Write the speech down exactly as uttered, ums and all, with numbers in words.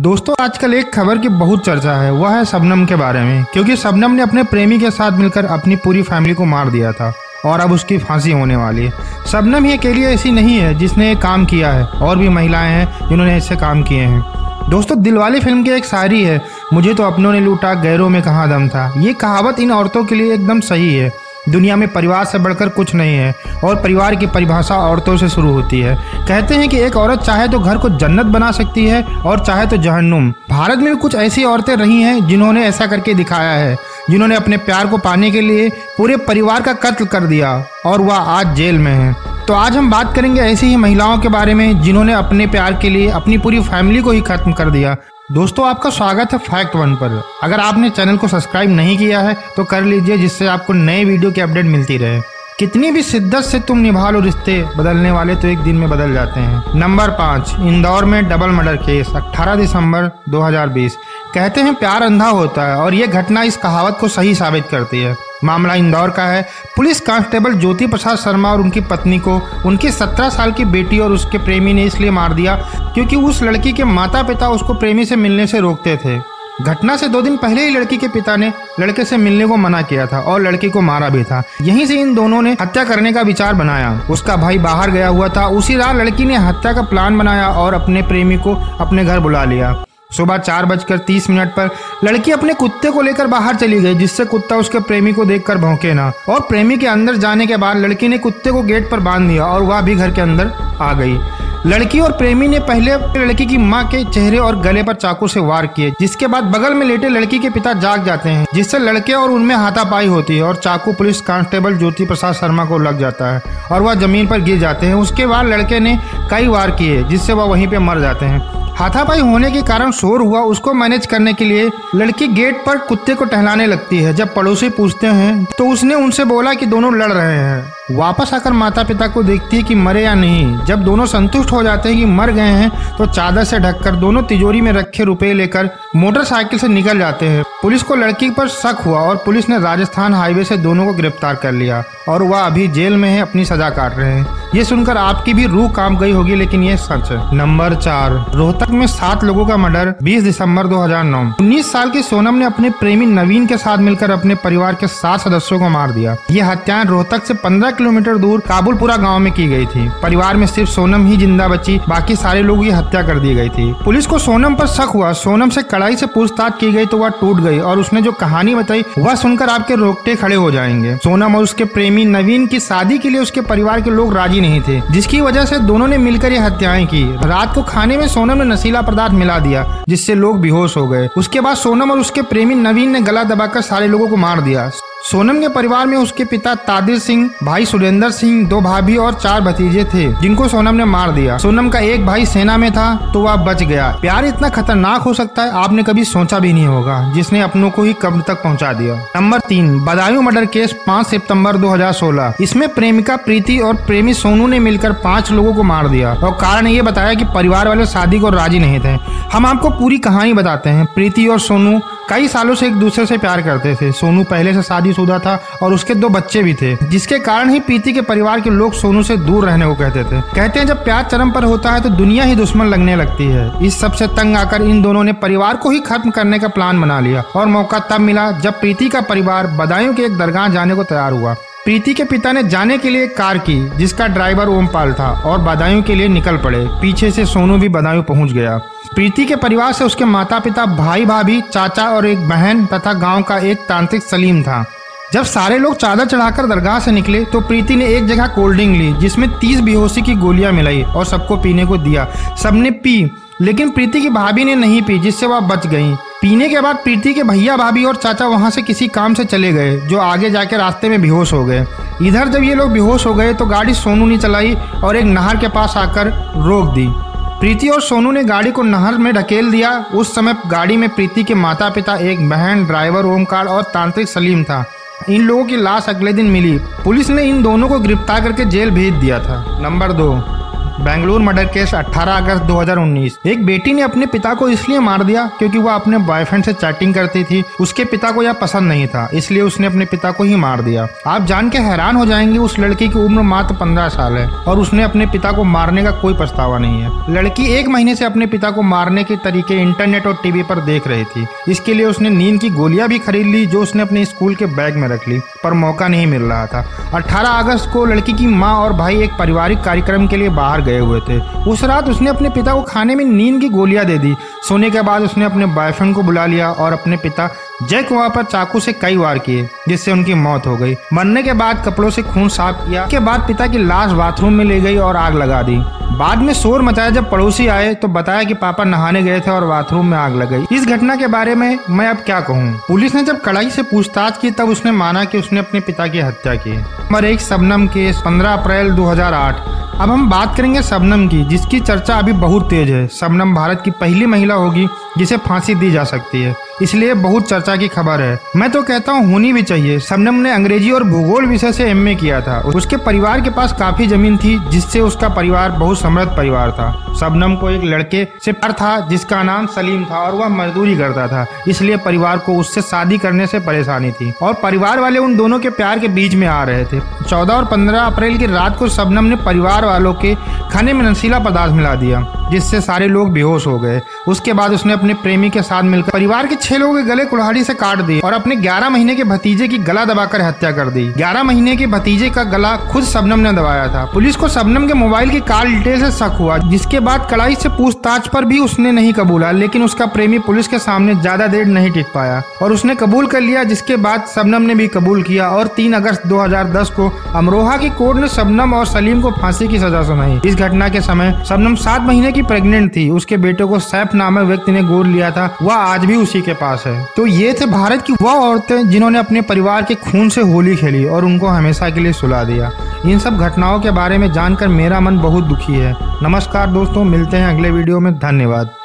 दोस्तों आजकल एक खबर की बहुत चर्चा है, वह है शबनम के बारे में। क्योंकि शबनम ने अपने प्रेमी के साथ मिलकर अपनी पूरी फैमिली को मार दिया था और अब उसकी फांसी होने वाली है। शबनम ही अकेली ऐसी नहीं है जिसने ये काम किया है, और भी महिलाएं हैं जिन्होंने ऐसे काम किए हैं। दोस्तों दिलवाले फिल्म की एक शायरी है, मुझे तो अपनों ने लूटा गैरों में कहाँ दम था। ये कहावत इन औरतों के लिए एकदम सही है। दुनिया में परिवार से बढ़कर कुछ नहीं है और परिवार की परिभाषा औरतों से शुरू होती है। कहते हैं कि एक औरत चाहे तो घर को जन्नत बना सकती है और चाहे तो जहन्नुम। भारत में भी कुछ ऐसी औरतें रही हैं जिन्होंने ऐसा करके दिखाया है, जिन्होंने अपने प्यार को पाने के लिए पूरे परिवार का कत्ल कर दिया और वह आज जेल में है। तो आज हम बात करेंगे ऐसी ही महिलाओं के बारे में जिन्होंने अपने प्यार के लिए अपनी पूरी फैमिली को ही खत्म कर दिया। दोस्तों आपका स्वागत है फैक्ट वन पर। अगर आपने चैनल को सब्सक्राइब नहीं किया है तो कर लीजिए, जिससे आपको नए वीडियो की अपडेट मिलती रहे। कितनी भी शिद्दत से तुम निभा लो रिश्ते, बदलने वाले तो एक दिन में बदल जाते हैं। नंबर पाँच, इंदौर में डबल मर्डर केस अठारह दिसंबर दो हज़ार बीस। कहते हैं प्यार अंधा होता है और ये घटना इस कहावत को सही साबित करती है। मामला इंदौर का है। पुलिस कांस्टेबल ज्योति प्रसाद शर्मा और उनकी पत्नी को उनकी सत्रह साल की बेटी और उसके प्रेमी ने इसलिए मार दिया क्योंकि उस लड़की के माता पिता उसको प्रेमी से मिलने से रोकते थे। घटना से दो दिन पहले ही लड़की के पिता ने लड़के से मिलने को मना किया था और लड़की को मारा भी था। यहीं से इन दोनों ने हत्या करने का विचार बनाया। उसका भाई बाहर गया हुआ था। उसी रात लड़की ने हत्या का प्लान बनाया और अपने प्रेमी को अपने घर बुला लिया। सुबह चार बजकर तीस मिनट पर लड़की अपने कुत्ते को लेकर बाहर चली गई, जिससे कुत्ता उसके प्रेमी को देखकर भौंके ना। और प्रेमी के अंदर जाने के बाद लड़की ने कुत्ते को गेट पर बांध दिया और वह भी घर के अंदर आ गई। लड़की और प्रेमी ने पहले लड़की की मां के चेहरे और गले पर चाकू से वार किए, जिसके बाद बगल में लेटे लड़की के पिता जाग जाते हैं, जिससे लड़के और उनमें हाथापाई होती है और चाकू पुलिस कांस्टेबल ज्योति प्रसाद शर्मा को लग जाता है और वह जमीन पर गिर जाते हैं। उसके बाद लड़के ने कई वार किए, जिससे वह वहीं पे मर जाते हैं। हाथापाई होने के कारण शोर हुआ। उसको मैनेज करने के लिए लड़की गेट पर कुत्ते को टहलाने लगती है। जब पड़ोसी पूछते हैं तो उसने उनसे बोला कि दोनों लड़ रहे हैं। वापस आकर माता पिता को देखती है कि मरे या नहीं। जब दोनों संतुष्ट हो जाते हैं कि मर गए हैं तो चादर से ढककर दोनों तिजोरी में रखे रुपए लेकर मोटरसाइकिल से निकल जाते हैं। पुलिस को लड़की पर शक हुआ और पुलिस ने राजस्थान हाईवे से दोनों को गिरफ्तार कर लिया और वह अभी जेल में है, अपनी सजा काट रहे हैं। ये सुनकर आपकी भी रूह कांप गई होगी, लेकिन ये सच है। नंबर चार, रोहतक में सात लोगों का मर्डर बीस दिसंबर दो हज़ार नौ। उन्नीस साल की सोनम ने अपने प्रेमी नवीन के साथ मिलकर अपने परिवार के सात सदस्यों को मार दिया। ये हत्याएं रोहतक से पंद्रह किलोमीटर दूर काबुलपुरा गांव में की गई थी। परिवार में सिर्फ सोनम ही जिंदा बची, बाकी सारे लोगों की हत्या कर दी गई थी। पुलिस को सोनम पर शक हुआ। सोनम से कड़ाई से पूछताछ की गई तो वह टूट गई और उसने जो कहानी बताई वह सुनकर आपके रोंगटे खड़े हो जाएंगे। सोनम और उसके प्रेमी नवीन की शादी के लिए उसके परिवार के लोग राजी नहीं थे, जिसकी वजह से दोनों ने मिलकर ये हत्याएं की। रात को खाने में सोनम ने नशीला पदार्थ मिला दिया, जिससे लोग बेहोश हो गए। उसके बाद सोनम और उसके प्रेमी नवीन ने गला दबाकर सारे लोगों को मार दिया। सोनम के परिवार में उसके पिता तादिर सिंह, भाई सुरेंद्र सिंह, दो भाभी और चार भतीजे थे, जिनको सोनम ने मार दिया। सोनम का एक भाई सेना में था तो वह बच गया। प्यार इतना खतरनाक हो सकता है आपने कभी सोचा भी नहीं होगा, जिसने अपनों को ही कब्र तक पहुंचा दिया। नंबर तीन, बदायूं मर्डर केस पाँच सितंबर दो हज़ार सोलह। इसमें प्रेमिका प्रीति और प्रेमी सोनू ने मिलकर पांच लोगों को मार दिया और कारण ये बताया कि परिवार वाले शादी को राजी नहीं थे। हम आपको पूरी कहानी बताते हैं। प्रीति और सोनू कई सालों से एक दूसरे से प्यार करते थे। सोनू पहले से शादीशुदा था और उसके दो बच्चे भी थे, जिसके कारण ही प्रीति के परिवार के लोग सोनू से दूर रहने को कहते थे। कहते हैं जब प्यार चरम पर होता है तो दुनिया ही दुश्मन लगने लगती है। इस सब से तंग आकर इन दोनों ने परिवार को ही खत्म करने का प्लान बना लिया और मौका तब मिला जब प्रीति का परिवार बदायूं के एक दरगाह जाने को तैयार हुआ। प्रीति के पिता ने जाने के लिए एक कार की, जिसका ड्राइवर ओमपाल था, और बदायूं के लिए निकल पड़े। पीछे से सोनू भी बदायूं पहुंच गया। प्रीति के परिवार से उसके माता पिता, भाई भाभी, चाचा और एक बहन तथा गांव का एक तांत्रिक सलीम था। जब सारे लोग चादर चढ़ाकर दरगाह से निकले तो प्रीति ने एक जगह कोल्ड ड्रिंक ली, जिसमें तीस बेहोशी की गोलियां मिलाई और सबको पीने को दिया। सबने पी, लेकिन प्रीति की भाभी ने नहीं पी, जिससे वह बच गई। पीने के बाद प्रीति के भैया भाभी और चाचा वहां से किसी काम से चले गए, जो आगे जाके रास्ते में बेहोश हो गए। इधर जब ये लोग बेहोश हो गए तो गाड़ी सोनू ने चलाई और एक नहर के पास आकर रोक दी। प्रीति और सोनू ने गाड़ी को नहर में ढकेल दिया। उस समय गाड़ी में प्रीति के माता पिता, एक बहन, ड्राइवर ओमकार और तांत्रिक सलीम था। इन लोगों की लाश अगले दिन मिली। पुलिस ने इन दोनों को गिरफ्तार करके जेल भेज दिया था। नंबर दो, बेंगलुरु मर्डर केस अठारह अगस्त दो हज़ार उन्नीस। एक बेटी ने अपने पिता को इसलिए मार दिया क्योंकि वह अपने बॉयफ्रेंड से चैटिंग करती थी। उसके पिता को यह पसंद नहीं था, इसलिए उसने अपने पिता को ही मार दिया। आप जान के हैरान हो जाएंगे, उस लड़की की उम्र मात्र पंद्रह साल है और उसने अपने पिता को मारने का कोई पछतावा नहीं है। लड़की एक महीने से अपने पिता को मारने के तरीके इंटरनेट और टीवी पर देख रही थी। इसके लिए उसने नींद की गोलियां भी खरीद ली, जो उसने अपने स्कूल के बैग में रख ली, पर मौका नहीं मिल रहा था। अठारह अगस्त को लड़की की माँ और भाई एक पारिवारिक कार्यक्रम के लिए बाहर गए हुए थे। उस रात उसने अपने पिता को खाने में नींद की गोलियां दे दी। सोने के बाद उसने अपने बॉयफ्रेंड को बुला लिया और अपने पिता जय कुमार पर चाकू से कई वार किए, जिससे उनकी मौत हो गई। मरने के बाद कपड़ों से खून साफ किया। के बाद पिता की लाश बाथरूम में ले गई और आग लगा दी। बाद में शोर मचाया। जब पड़ोसी आए तो बताया कि पापा नहाने गए थे और बाथरूम में आग लग गई। इस घटना के बारे में मैं अब क्या कहूँ। पुलिस ने जब कड़ाई से पूछताछ की तब उसने माना कि उसने अपने पिता की हत्या की। नंबर एक, शबनम केस, पंद्रह अप्रैल दो हज़ार आठ। अब हम बात करेंगे शबनम की, जिसकी चर्चा अभी बहुत तेज है। शबनम भारत की पहली महिला होगी जिसे फांसी दी जा सकती है, इसलिए बहुत चर्चा की खबर है। मैं तो कहता हूँ होनी भी चाहिए। शबनम ने अंग्रेजी और भूगोल विषय से एमए किया था। उसके परिवार के पास काफी जमीन थी, जिससे उसका परिवार बहुत समृद्ध परिवार था। शबनम को एक लड़के से प्यार था जिसका नाम सलीम था और वह मजदूरी करता था, इसलिए परिवार को उससे शादी करने से परेशानी थी और परिवार वाले उन दोनों के प्यार के बीच में आ रहे थे। चौदह और पंद्रह अप्रैल की रात को शबनम ने परिवार वालों के खाने में नशीला पदार्थ मिला दिया, जिससे सारे लोग बेहोश हो गए। उसके बाद उसने अपने प्रेमी के साथ मिलकर परिवार के छह लोगों के गले कुल्हाड़ी से काट दिए और अपने ग्यारह महीने के भतीजे की गला दबाकर हत्या कर दी। ग्यारह महीने के भतीजे का गला खुद शबनम ने दबाया था। पुलिस को शबनम के मोबाइल की कॉल डिटेल से शक हुआ, जिसके बाद कड़ाई से पूछताछ पर भी उसने नहीं कबूला, लेकिन उसका प्रेमी पुलिस के सामने ज्यादा देर नहीं टिक पाया और उसने कबूल कर लिया, जिसके बाद शबनम ने भी कबूल किया और तीन अगस्त दो हज़ार दस को अमरोहा की कोर्ट ने शबनम और सलीम को फांसी की सजा सुनाई। इस घटना के समय शबनम सात महीने की प्रेग्नेंट थी। उसके बेटे को सैफ नामक व्यक्ति ने गोद लिया था, वह आज भी उसी के पास है। तो ये थे भारत की वह औरतें जिन्होंने अपने परिवार के खून से होली खेली और उनको हमेशा के लिए सुला दिया। इन सब घटनाओं के बारे में जानकर मेरा मन बहुत दुखी है। नमस्कार दोस्तों, मिलते हैं अगले वीडियो में। धन्यवाद।